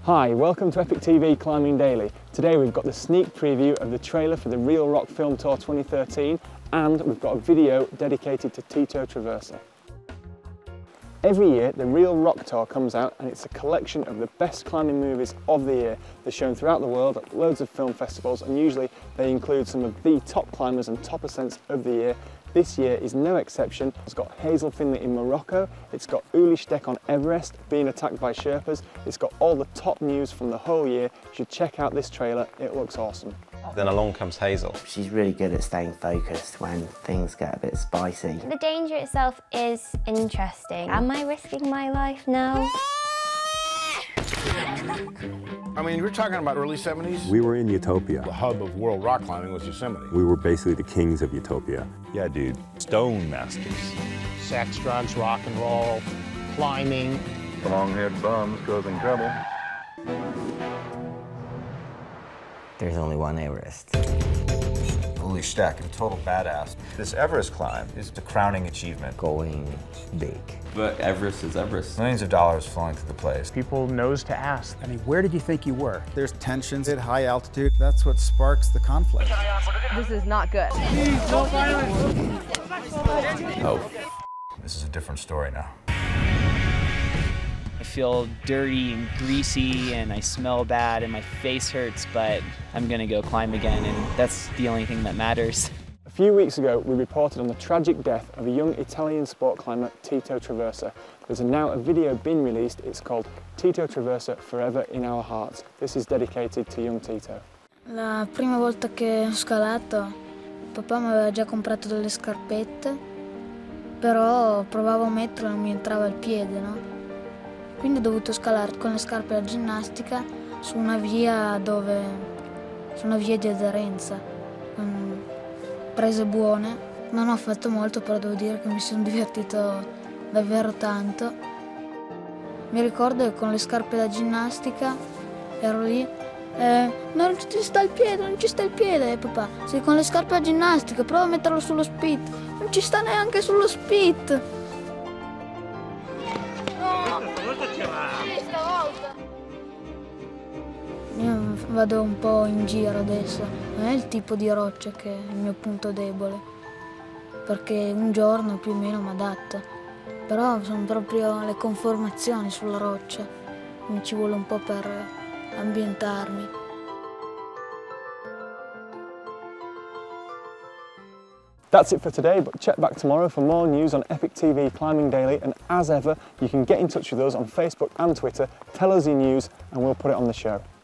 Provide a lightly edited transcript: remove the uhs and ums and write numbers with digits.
Hi, welcome to Epic TV Climbing Daily. Today we've got the sneak preview of the trailer for the Real Rock Film Tour 2013 and we've got a video dedicated to Tito Traversa. Every year the Real Rock Tour comes out and it's a collection of the best climbing movies of the year. They're shown throughout the world at loads of film festivals and usually they include some of the top climbers and top ascents of the year. This year is no exception. It's got Hazel Findlay in Morocco, it's got Uli Steck on Everest being attacked by Sherpas, it's got all the top news from the whole year. You should check out this trailer, it looks awesome. Then along comes Hazel. She's really good at staying focused when things get a bit spicy. The danger itself is interesting. Am I risking my life now? I mean, we're talking about early 70s. We were in Utopia. The hub of world rock climbing was Yosemite. We were basically the kings of Utopia. Yeah, dude. Stone masters. Sex, drugs, rock and roll, climbing. Long-haired bums causing trouble. There's only one Everest. Uli Steck, a total badass. This Everest climb is the crowning achievement. Going big. But Everest is Everest. Millions of dollars flowing through the place. People knows to ask. I mean, where did you think you were? There's tensions at high altitude. That's what sparks the conflict. This is not good. Oh. This is a different story now. I feel dirty and greasy and I smell bad and my face hurts, but I'm gonna go climb again and that's the only thing that matters. A few weeks ago we reported on the tragic death of a young Italian sport climber, Tito Traversa. There's now a video been released, it's called Tito Traversa Forever in Our Hearts. This is dedicated to young Tito. La prima volta che ho scalato, papà mi aveva già comprato delle scarpette, però provavo a metterle e non mi entrava il piede, no? Quindi ho dovuto scalare con le scarpe da ginnastica su una via di aderenza, con prese buone. Non ho fatto molto, però devo dire che mi sono divertito davvero tanto. Mi ricordo che con le scarpe da ginnastica ero lì, non ci sta il piede, e papà, sei con le scarpe da ginnastica, prova a metterlo sullo spit, non ci sta neanche sullo spit. Io vado un po' in giro adesso, non è il tipo di roccia che è il mio punto debole, perché un giorno più o meno mi adatto, però sono proprio le conformazioni sulla roccia, mi ci vuole un po' per ambientarmi. That's it for today, but check back tomorrow for more news on Epic TV Climbing Daily, and as ever, you can get in touch with us on Facebook and Twitter, tell us your news and we'll put it on the show.